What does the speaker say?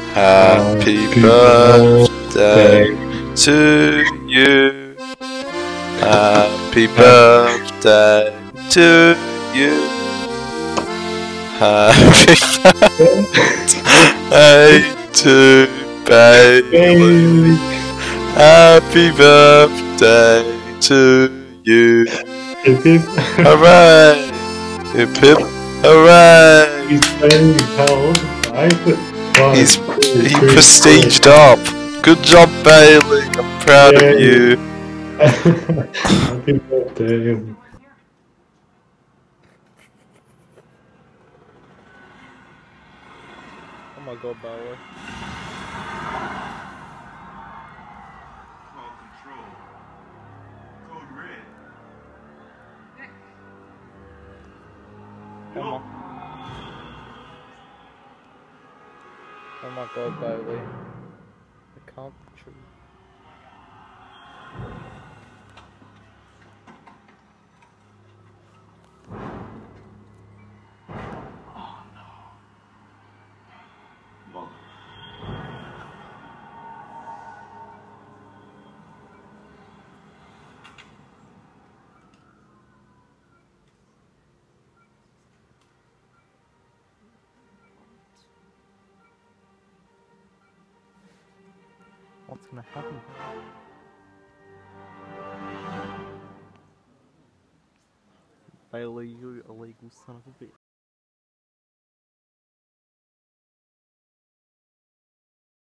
Happy birthday to you. Happy birthday to you. Happy birthday to baby. Happy birthday to you. Hip hip. Hooray! Hip hip! Hooray! He's playing how old? 5? He prestiged up. Good job, Bailey. I'm proud of you. Happy birthday. Oh my god, Bailey. Control. Code red. Oh my god, Bailey. It can't be true. What's gonna happen? Bailey, you illegal son of a bitch.